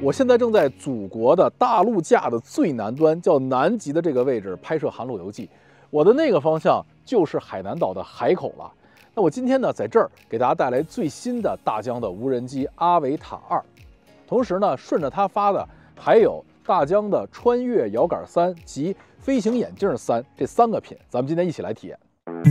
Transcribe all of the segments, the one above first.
我现在正在祖国的大陆架的最南端，叫南极的这个位置拍摄航路游记。我的那个方向就是海南岛的海口了。那我今天呢，在这儿给大家带来最新的大疆的无人机阿维塔2，同时呢，顺着它发的还有大疆的穿越摇杆3及飞行眼镜3这3个品，咱们今天一起来体验。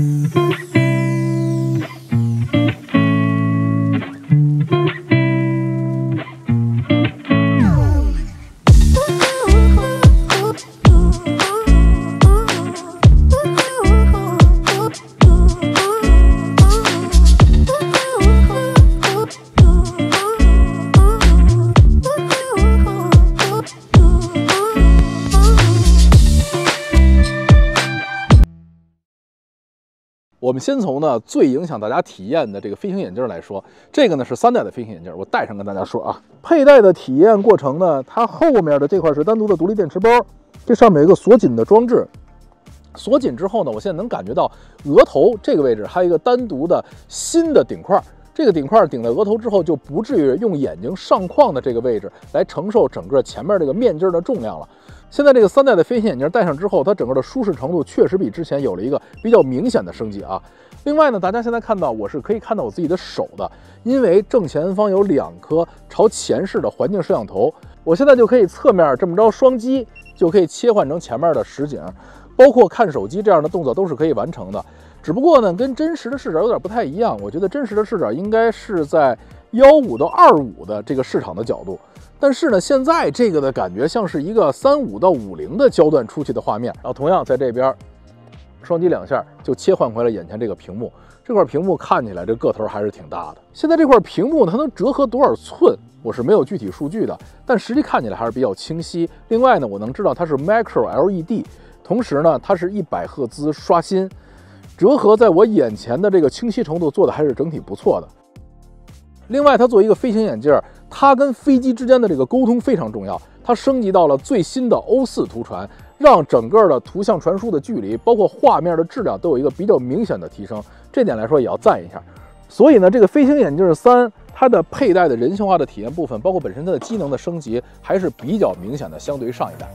我们先从呢最影响大家体验的这个飞行眼镜来说，这个呢是3代的飞行眼镜，我戴上跟大家说啊。佩戴的体验过程呢，它后面的这块是单独的独立电池包，这上面有一个锁紧的装置。锁紧之后呢，我现在能感觉到额头这个位置还有一个单独的新的顶块，这个顶块顶在额头之后，就不至于用眼睛上框的这个位置来承受整个前面这个面镜的重量了。现在这个3代的飞行眼镜戴上之后，它整个的舒适程度确实比之前有了一个比较明显的升级啊。另外呢，大家现在看到我是可以看到我自己的手的，因为正前方有2颗朝前视的环境摄像头，我现在就可以侧面这么着双击，就可以切换成前面的实景，包括看手机这样的动作都是可以完成的。只不过呢，跟真实的视角有点不太一样，我觉得真实的视角应该是在15到25的这个市场的角度。但是呢，现在这个的感觉像是一个35到50的焦段出去的画面，然后同样在这边双击2下就切换回了眼前这个屏幕。这块屏幕看起来这个头还是挺大的。现在这块屏幕它能折合多少寸，我是没有具体数据的，但实际看起来还是比较清晰。另外呢，我能知道它是 Micro LED， 同时呢，它是100赫兹刷新，折合在我眼前的这个清晰程度做的还是整体不错的。另外，它作为一个飞行眼镜，它跟飞机之间的这个沟通非常重要。它升级到了最新的O4图传，让整个的图像传输的距离，包括画面的质量都有一个比较明显的提升。这点来说也要赞一下。所以呢，这个飞行眼镜3，它的佩戴的人性化的体验部分，包括本身它的机能的升级，还是比较明显的，相对于上一代。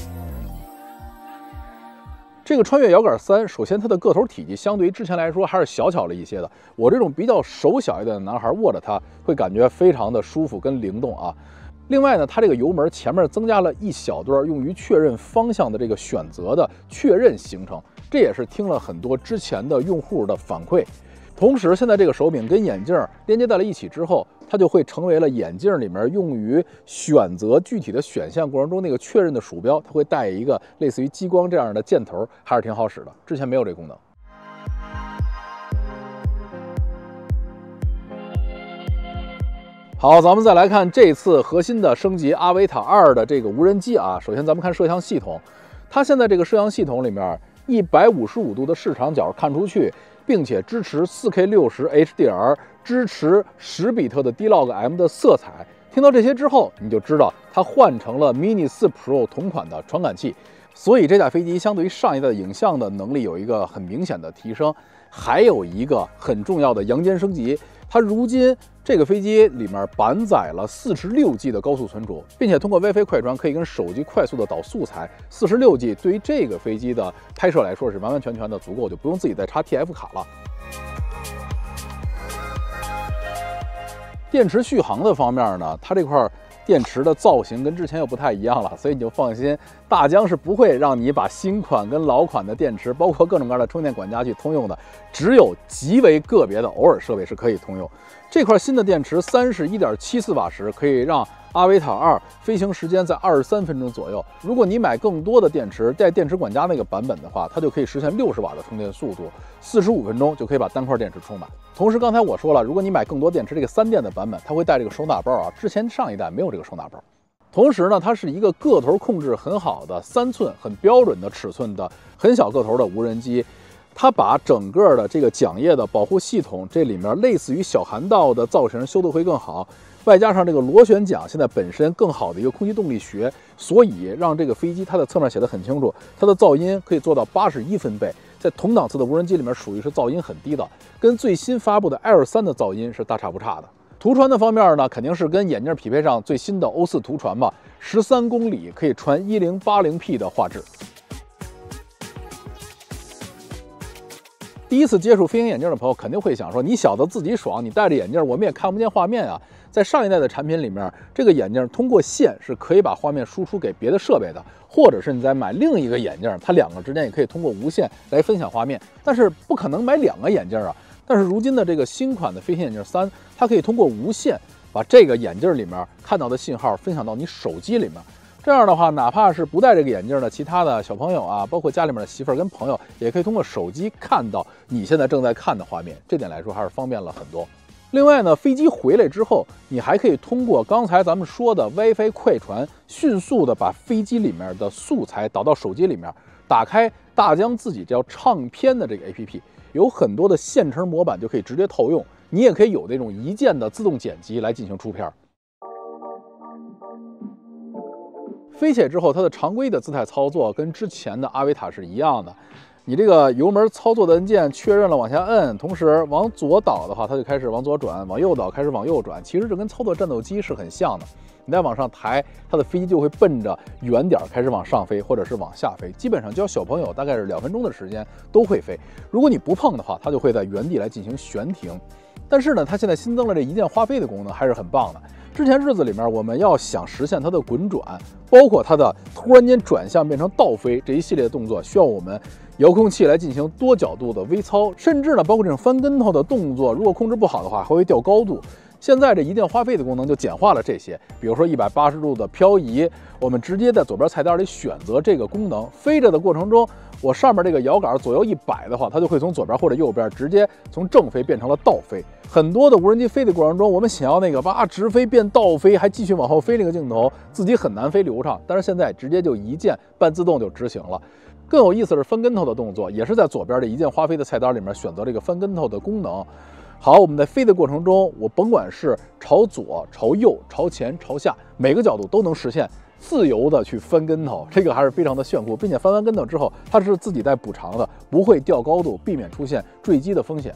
这个穿越摇杆3，首先它的个头体积相对于之前来说还是小巧了一些的。我这种比较手小一点的男孩握着它，会感觉非常的舒服跟灵动啊。另外呢，它这个油门前面增加了一小段用于确认方向的这个选择的确认行程，这也是听了很多之前的用户的反馈。同时，现在这个手柄跟眼镜连接在了一起之后，它就会成为了眼镜里面用于选择具体的选项过程中那个确认的鼠标，它会带一个类似于激光这样的箭头，还是挺好使的，之前没有这功能。好，咱们再来看这次核心的升级阿维塔2的这个无人机啊。首先咱们看摄像系统，它现在这个摄像系统里面155度的视场角看出去，并且支持 4K 60 HDR， 支持10比特的 D-Log-M 的色彩。听到这些之后，你就知道它换成了 Mini 4 Pro 同款的传感器，所以这架飞机相对于上一代的影像的能力有一个很明显的提升。还有一个很重要的阳间升级，它如今这个飞机里面板载了46G 的高速存储，并且通过 WiFi 快传可以跟手机快速的导素材。46G 对于这个飞机的拍摄来说是完完全全的足够，就不用自己再插 TF 卡了。电池续航的方面呢，它这块电池的造型跟之前又不太一样了，所以你就放心，大疆是不会让你把新款跟老款的电池，包括各种各样的充电管家去通用的，只有极为个别的偶尔设备是可以通用。这块新的电池31.74瓦时，可以让阿维塔2飞行时间在23分钟左右。如果你买更多的电池，带电池管家那个版本的话，它就可以实现60瓦的充电速度，45分钟就可以把单块电池充满。同时，刚才我说了，如果你买更多电池，这个3电的版本，它会带这个收纳包啊，之前上一代没有这个收纳包。同时呢，它是一个个头控制很好的3寸很标准的尺寸的很小个头的无人机。它把整个的这个桨叶的保护系统，这里面类似于小涵道的造型修得会更好，外加上这个螺旋桨现在本身更好的一个空气动力学，所以让这个飞机它的侧面写得很清楚，它的噪音可以做到81分贝，在同档次的无人机里面属于是噪音很低的，跟最新发布的 Air 3的噪音是大差不差的。 图传的方面呢，肯定是跟眼镜匹配上最新的O4图传吧，13公里可以传1080P 的画质。第一次接触飞行眼镜的朋友肯定会想说，你小子自己爽，你戴着眼镜我们也看不见画面啊。在上一代的产品里面，这个眼镜通过线是可以把画面输出给别的设备的，或者是你再买另一个眼镜，它两个之间也可以通过无线来分享画面，但是不可能买2个眼镜啊。但是如今的这个新款的飞行眼镜3，它可以通过无线把这个眼镜里面看到的信号分享到你手机里面。这样的话，哪怕是不戴这个眼镜的其他的小朋友啊，包括家里面的媳妇儿跟朋友，也可以通过手机看到你现在正在看的画面。这点来说还是方便了很多。另外呢，飞机回来之后，你还可以通过刚才咱们说的 WiFi 快传，迅速的把飞机里面的素材导到手机里面，打开大疆自己叫唱片的这个 APP， 有很多的现成模板就可以直接套用。你也可以有那种一键的自动剪辑来进行出片。飞起来之后，它的常规的姿态操作跟之前的阿维塔是一样的。你这个油门操作的按键确认了往下摁，同时往左倒的话，它就开始往左转；往右倒开始往右转。其实这跟操作战斗机是很像的。你再往上抬，它的飞机就会奔着远点开始往上飞，或者是往下飞。基本上教小朋友大概是2分钟的时间都会飞。如果你不碰的话，它就会在原地来进行悬停。但是呢，它现在新增了这一键花飞的功能，还是很棒的。之前日子里面，我们要想实现它的滚转，包括它的突然间转向变成倒飞这一系列的动作，需要我们遥控器来进行多角度的微操，甚至呢，包括这种翻跟头的动作，如果控制不好的话，还会掉高度。现在这一键花飞的功能就简化了这些，比如说180度的漂移，我们直接在左边菜单里选择这个功能，飞着的过程中，我上面这个摇杆左右一摆的话，它就会从左边或者右边直接从正飞变成了倒飞。很多的无人机飞的过程中，我们想要那个直飞变倒飞，还继续往后飞这个镜头，自己很难飞流畅。但是现在直接就一键半自动就执行了。更有意思是翻跟头的动作，也是在左边的一键花飞的菜单里面选择这个翻跟头的功能。好，我们在飞的过程中，我甭管是朝左、朝右、朝前、朝下，每个角度都能实现自由的去翻跟头，这个还是非常的炫酷，并且翻完跟头之后，它是自己带补偿的，不会掉高度，避免出现坠机的风险。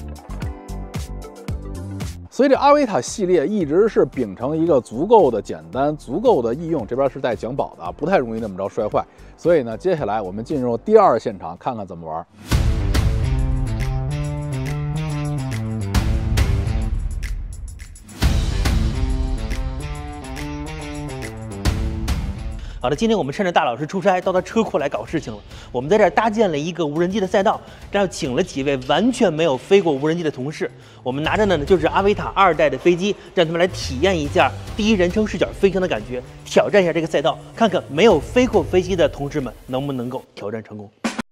所以这阿维塔系列一直是秉承一个足够的简单、足够的易用，这边是带奖保的，不太容易那么着摔坏。所以呢，接下来我们进入第2现场，看看怎么玩。 好的，今天我们趁着大老师出差到他车库来搞事情了。我们在这儿搭建了一个无人机的赛道，然后请了几位完全没有飞过无人机的同事，我们拿着呢就是阿维塔2代的飞机，让他们来体验一下第一人称视角飞行的感觉，挑战一下这个赛道，看看没有飞过飞机的同志们能不能够挑战成功。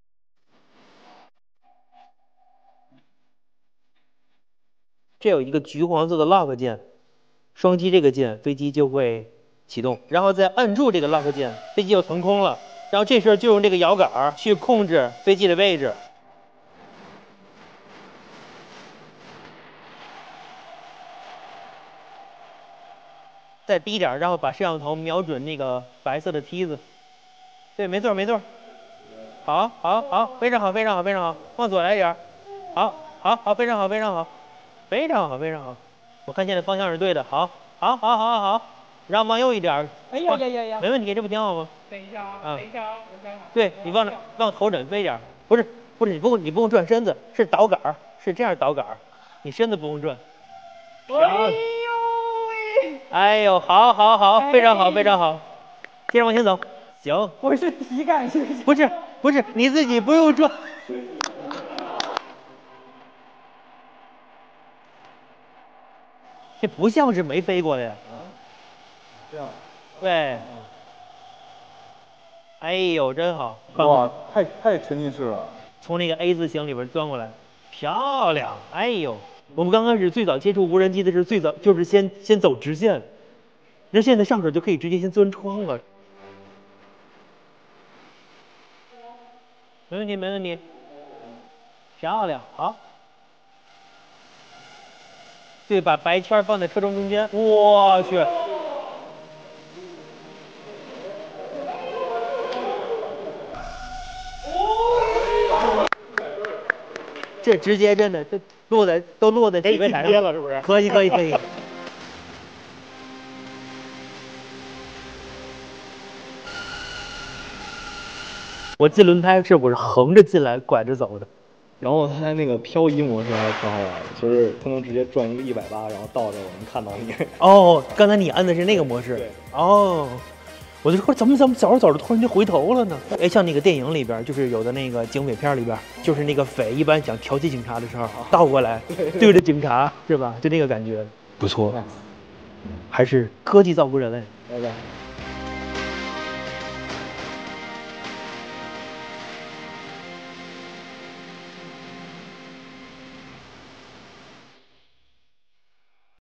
这有一个橘黄色的 lock 键，双击这个键，飞机就会启动，然后再按住这个 lock 键，飞机就腾空了。然后这时候就用这个摇杆去控制飞机的位置。再低点，然后把摄像头瞄准那个白色的梯子。对，没错没错。好，好，好，非常好，非常好，非常好。往左来一点。好，好，好，非常好，非常好，非常好，非常好。我看现在方向是对的。好，好，好，好，好。然后往右一点。 哎呀呀呀呀！ 没问题，这不挺好吗？ 等一下啊，等一下啊，我想想。 对，你往头枕飞点。不是，你不用转身子，是倒杆，是这样倒杆，你身子不用转。 哎呦喂！ 哎呦，好，好，好，非常好，非常好。接着往前走。行。 我是体感是不是？不是，你自己不用转。这不像是没飞过的呀。 这样。 对。哎呦，真好！ 哇，太沉浸式了。 从那个 A 字形里边钻过来，漂亮！哎呦，我们刚开始最早接触无人机的是最早就是先走直线，那现在上手就可以直接先钻窗了。没问题，没问题。漂亮，好。对，把白圈放在车窗中间。我去。这直接真的，这都落在体位台上了，是不是？可以，可以，可以。 我进轮胎是我是横着进来，拐着走的。 然后它那个漂移模式还挺好玩的，就是它能直接转一个180，然后倒着我能看到你。 哦，刚才你按的是那个模式。 对。 哦，我就说怎么走着走着突然就回头了呢？哎，像那个电影里边，就是有的那个警匪片里边，就是那个匪一般想调戏警察的时候，倒过来对着警察是吧？就那个感觉，不错，还是科技造福人类。 拜拜。